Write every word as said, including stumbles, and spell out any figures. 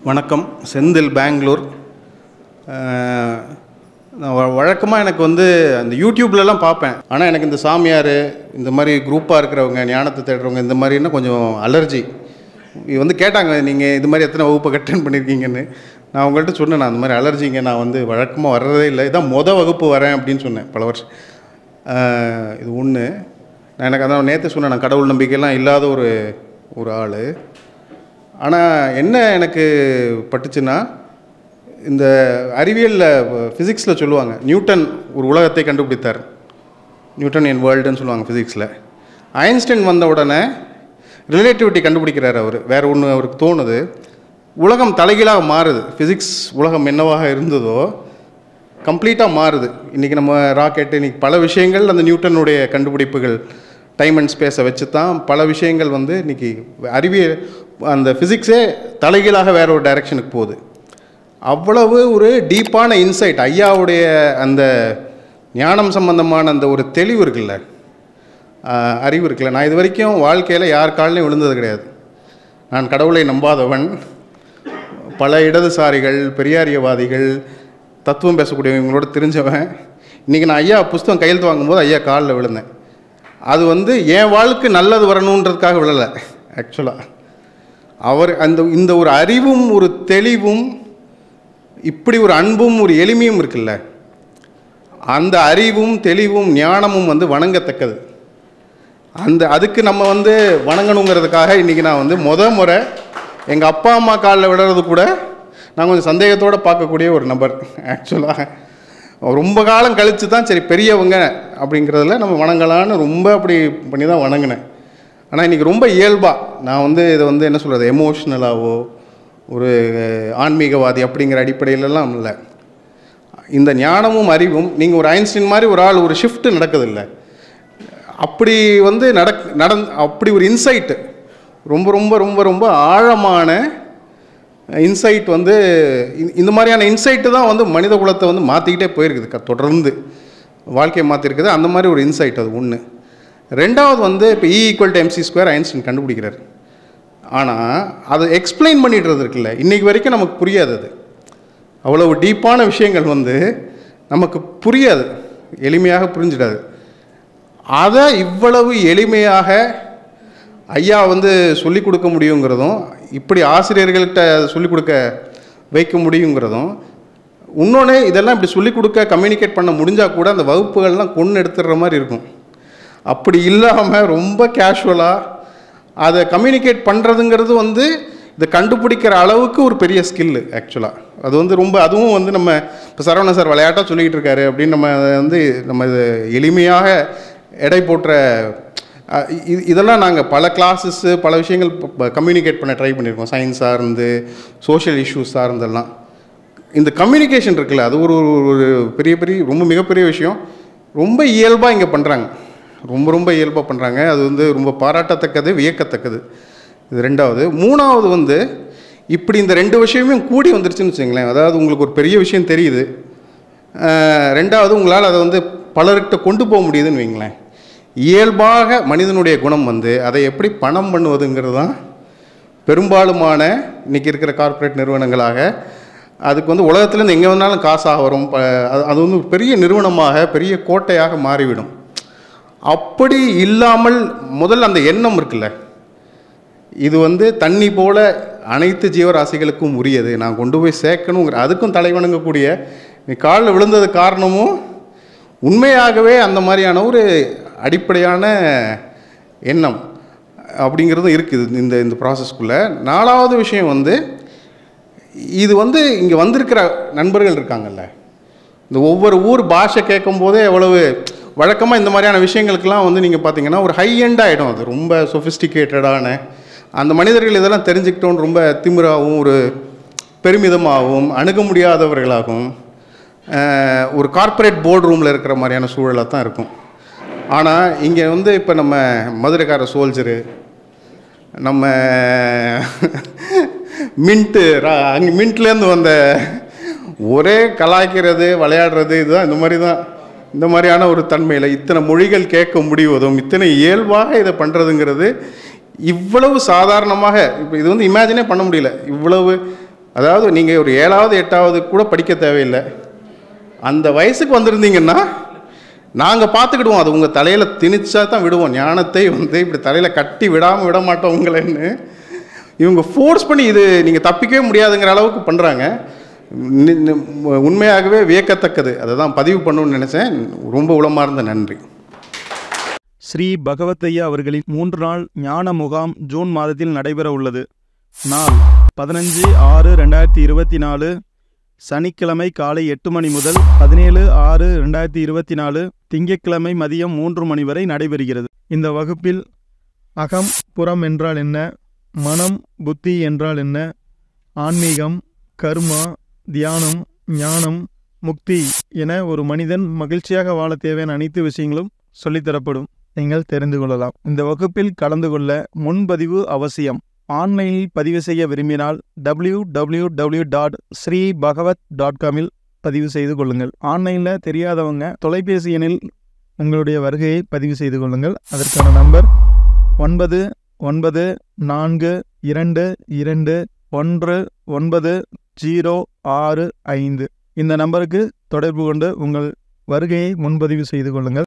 வணக்கம். செந்தில், பெங்களூர். வழக்கமாக எனக்கு வந்து அந்த யூடியூப்லலாம் பார்ப்பேன். ஆனால் எனக்கு இந்த சாமியார், இந்த மாதிரி குரூப்பாக இருக்கிறவங்க, ஞானத்தை தேடுறவங்க, இந்த மாதிரின்னா கொஞ்சம் அலர்ஜி. இது வந்து கேட்டாங்க, நீங்கள் இது மாதிரி எத்தனை வகுப்பு அட்டெண்ட் பண்ணியிருக்கீங்கன்னு. நான் உங்கள்கிட்ட சொன்னேன், நான் அந்த மாதிரி அலர்ஜிங்க, நான் வந்து வழக்கமாக வர்றதே இல்லை, இதான் மொதல் வகுப்பு வரேன் அப்படின்னு சொன்னேன் பல வருஷம். இது ஒன்று. நான் எனக்கு அதான் நேற்று சொன்னேன், நான் கடவுள் நம்பிக்கையெல்லாம் இல்லாத ஒரு ஒரு ஆள். ஆனால் என்ன எனக்கு பட்டுச்சுன்னா, இந்த அறிவியலில் ஃபிசிக்ஸில் சொல்லுவாங்க, நியூட்டன் ஒரு உலகத்தை கண்டுபிடித்தார், நியூட்டன் என் வேர்ல்டுன்னு சொல்லுவாங்க ஃபிசிக்ஸில். ஐன்ஸ்டைன் வந்த உடனே ரிலேட்டிவிட்டி கண்டுபிடிக்கிறார் அவர். வேறு ஒன்று அவருக்கு தோணுது, உலகம் தலைகீழாக மாறுது. ஃபிசிக்ஸ் உலகம் என்னவாக இருந்ததோ கம்ப்ளீட்டாக மாறுது. இன்றைக்கி நம்ம ராக்கெட்டு, இன்றைக்கி பல விஷயங்கள் அந்த நியூட்டனுடைய கண்டுபிடிப்புகள், டைம் அண்ட் ஸ்பேஸை வச்சு தான் பல விஷயங்கள் வந்து இன்றைக்கி அறிவியல், அந்த ஃபிசிக்ஸே தலைகீழாக வேறு ஒரு டைரெக்ஷனுக்கு போகுது. அவ்வளவு ஒரு டீப்பான இன்சைட், ஐயாவுடைய அந்த ஞானம் சம்பந்தமான அந்த ஒரு தெளிவு இருக்குல்ல, அறிவு இருக்குல்ல. நான் இது வரைக்கும் வாழ்க்கையில் யார் காலிலையும் விழுந்தது கிடையாது. நான் கடவுளை நம்பாதவன். பல இடதுசாரிகள், பெரியாரியவாதிகள், தத்துவம் பேசக்கூடியவங்களோட தெரிஞ்சவன். இன்றைக்கி நான் ஐயா புஸ்தகம் கையெழுத்து வாங்கும்போது ஐயா காலில் விழுந்தேன். அது வந்து என் வாழ்க்கை நல்லது வரணுன்றதுக்காக விழலை. ஆக்சுவலாக அவர் அந்த இந்த ஒரு அறிவும் ஒரு தெளிவும், இப்படி ஒரு அன்பும் ஒரு எளிமையும் இருக்குல்ல, அந்த அறிவும் தெளிவும் ஞானமும் வந்து வணங்கத்தக்கது. அந்த அதுக்கு நம்ம வந்து வணங்கணுங்கிறதுக்காக இன்றைக்கி நான் வந்து முத முறை எங்கள் அப்பா அம்மா காலில் விடுறது கூட நான் கொஞ்சம் சந்தேகத்தோடு பார்க்கக்கூடிய ஒரு நபர். ஆக்சுவலாக ரொம்ப காலம் கழித்து தான் சரி பெரியவங்க அப்படிங்கிறதுல நம்ம வணங்கலான்னு ரொம்ப அப்படி பண்ணி தான் வணங்கினேன். ஆனால் இன்றைக்கி ரொம்ப இயல்பாக நான் வந்து இதை வந்து என்ன சொல்கிறது, எமோஷ்னலாகவோ ஒரு ஆன்மீகவாதி அப்படிங்கிற அடிப்படையிலலாம் இல்லை. இந்த ஞானமும் அறிவும், நீங்கள் ஒரு ஐன்ஸ்டைன் மாதிரி ஒரு ஆள், ஒரு ஷிஃப்ட்டு நடக்குதில்லை, அப்படி வந்து நடக் நடந் அப்படி ஒரு இன்சைட்டு, ரொம்ப ரொம்ப ரொம்ப ரொம்ப ஆழமான இன்சைட் வந்து இந்த மாதிரியான இன்சைட்டு தான் வந்து மனித குலத்தை வந்து மாற்றிக்கிட்டே போயிருக்குது, தொடர்ந்து வாழ்க்கையை மாற்றிருக்குது. அந்த மாதிரி ஒரு இன்சைட் அது ஒன்று. ரெண்டாவது வந்து இப்போ E equal to MC square Einstein கண்டுபிடிக்கிறார். ஆனால் அதை எக்ஸ்பிளைன் பண்ணிடுறது இருக்குல்ல, இன்றைக்கி வரைக்கும் நமக்கு புரியாது. அது அவ்வளவு டீப்பான விஷயங்கள் வந்து நமக்கு புரியாது, எளிமையாக புரிஞ்சிடாது. அதை இவ்வளவு எளிமையாக ஐயா வந்து சொல்லிக் கொடுக்க முடியுங்கிறதும், இப்படி ஆசிரியர்கள்கிட்ட சொல்லிக் கொடுக்க வைக்க முடியுங்கிறதும், இன்னொன்று இதெல்லாம் இப்படி சொல்லிக் கொடுக்க கம்யூனிகேட் பண்ண முடிஞ்சால் கூட அந்த வகுப்புகள்லாம் கொண்டு எடுத்துடுற மாதிரி இருக்கும். அப்படி இல்லாமல் ரொம்ப கேஷுவலாக அதை கம்யூனிகேட் பண்ணுறதுங்கிறது வந்து இதை கண்டுபிடிக்கிற அளவுக்கு ஒரு பெரிய ஸ்கில்லு. ஆக்சுவலாக அது வந்து ரொம்ப, அதுவும் வந்து நம்ம இப்போ சரவண சார் விளையாட்டாக சொல்லிக்கிட்டு இருக்காரு அப்படின்னு நம்ம அதை வந்து நம்ம இது எளிமையாக எடை போட்டுற இதெல்லாம் நாங்கள் பல கிளாஸஸ்ஸு பல விஷயங்கள் கம்யூனிகேட் பண்ண ட்ரை பண்ணியிருக்கோம். சயின்ஸாக இருந்து, சோஷியல் இஷ்யூஸாக இருந்தெல்லாம். இந்த கம்யூனிகேஷன் இருக்குல்ல, அது ஒரு ஒரு பெரிய பெரிய ரொம்ப மிகப்பெரிய விஷயம். ரொம்ப இயல்பாக இங்கே பண்ணுறாங்க, ரொம்ப ரொம்ப இயல்பாக பண்ணுறாங்க. அது வந்து ரொம்ப பாராட்டத்தக்கது, வியக்கத்தக்கது. இது ரெண்டாவது. மூணாவது வந்து இப்படி இந்த ரெண்டு விஷயமே கூடி வந்துருச்சுன்னு வச்சுங்களேன். அதாவது உங்களுக்கு ஒரு பெரிய விஷயம் தெரியுது, ரெண்டாவது உங்களால் அதை வந்து பலர்கிட்ட கொண்டு போக முடியுதுன்னு வைங்களேன். இயல்பாக மனிதனுடைய குணம் வந்து அதை எப்படி பணம் பண்ணுவதுங்கிறது தான் பெரும்பாலுமான இன்றைக்கி இருக்கிற கார்ப்பரேட் நிறுவனங்களாக, அதுக்கு வந்து உலகத்துலேருந்து எங்கே வேணாலும் காசாக வரும், அது வந்து பெரிய நிறுவனமாக பெரிய கோட்டையாக மாறிவிடும். அப்படி இல்லாமல் முதல்ல அந்த எண்ணம் இருக்குல்ல, இது வந்து தண்ணி போல அனைத்து ஜீவராசிகளுக்கும் உரியது, நான் கொண்டு போய் சேர்க்கணுங்கிற அதுக்கும் தலைவணங்கக்கூடிய நீ காலில் விழுந்தது காரணமும் உண்மையாகவே அந்த மாதிரியான ஒரு அடிப்படையான எண்ணம் அப்படிங்கிறதும் இருக்குது இந்த இந்த ப்ராசஸ்க்குள்ளே. நாலாவது விஷயம் வந்து இது வந்து இங்கே வந்திருக்கிற நண்பர்கள் இருக்காங்கல்ல, இந்த ஒவ்வொரு ஊர் பாஷை கேட்கும் போதே எவ்வளவு வழக்கமாக இந்த மாதிரியான விஷயங்களுக்கெல்லாம் வந்து நீங்கள் பார்த்தீங்கன்னா ஒரு ஹை எண்ட் ஆகிடும். அது ரொம்ப சொஃபிஸ்டிகேட்டடான அந்த மனிதர்கள் இதெல்லாம் தெரிஞ்சுக்கிட்டோன்னு ரொம்ப திமிராகவும் ஒரு பெருமிதமாகவும் அணுக முடியாதவர்களாகவும் ஒரு கார்ப்பரேட் போர்டு ரூமில் இருக்கிற மாதிரியான சூழலாக தான் இருக்கும். ஆனால் இங்கே வந்து இப்போ நம்ம மதுரைக்கார சோல்ஜரு, நம்ம மின்ட்டு, அங்கே மின்ட்லேருந்து வந்த ஒரே கலாய்க்கிறது, விளையாடுறது, இதுதான் இந்த மாதிரி தான். இந்த மாதிரியான ஒரு தன்மையில் இத்தனை மொழிகள் கேட்க முடிவதும், இத்தனை இயல்பாக இதை பண்ணுறதுங்கிறது இவ்வளவு சாதாரணமாக இப்போ இது வந்து இமேஜினே பண்ண முடியல. இவ்வளவு அதாவது நீங்கள் ஒரு ஏழாவது எட்டாவது கூட படிக்க தேவையில்லை, அந்த வயசுக்கு வந்திருந்தீங்கன்னா நாங்கள் பார்த்துக்கிடுவோம். அது உங்கள் தலையில் திணிச்சா தான் விடுவோம். ஞானத்தை வந்து இப்படி தலையில் கட்டி விடாமல் விட மாட்டோம் உங்களேன்னு இவங்க ஃபோர்ஸ் பண்ணி இது நீங்கள் தப்பிக்கவே முடியாதுங்கிற அளவுக்கு பண்ணுறாங்க. உண்மையாகவே வியக்கத்தக்கது. அதை தான் பதிவு பண்ணணும்னு நினச்சேன். ரொம்ப உளமார்ந்த நன்றி. ஸ்ரீ பகவத்தையா அவர்களின் மூன்று நாள் ஞான முகாம் ஜூன் மாதத்தில் நடைபெற உள்ளது. நாள் பதினஞ்சு ஆறு ரெண்டாயிரத்தி இருபத்தி நாலு சனிக்கிழமை காலை எட்டு மணி முதல் பதினேழு ஆறு ரெண்டாயிரத்தி இருபத்தி நாலு திங்கட்கிழமை மதியம் மூன்று மணி வரை நடைபெறுகிறது. இந்த வகுப்பில் அகம் புறம் என்றால் என்ன, மனம் புத்தி என்றால் என்ன, ஆன்மீகம், கர்மா, தியானம், ஞானம், முக்தி என ஒரு மனிதன் மகிழ்ச்சியாக வாழ தேவையான அனைத்து விஷயங்களும் சொல்லித்தரப்படும். நீங்கள் தெரிந்து கொள்ளலாம். இந்த வகுப்பில் கலந்து கொள்ள முன்பதிவு அவசியம். ஆன்லைனில் பதிவு செய்ய விரும்பினால் W W W dot Sri Bhagavat dot காமில் பதிவு செய்து கொள்ளுங்கள். ஆன்லைனில் தெரியாதவங்க தொலைபேசி எண்ணில் உங்களுடைய வருகையை பதிவு செய்து கொள்ளுங்கள். அதற்கான நம்பர் ஒன்பது ஒன்பது நான்கு இரண்டு இரண்டு ஒன்று ஒன்பது ஜீரோ ஆறு ஐந்து. இந்த நம்பருக்கு தொடர்பு கொண்டு உங்கள் வருகையை முன்பதிவு செய்து கொள்ளுங்கள்.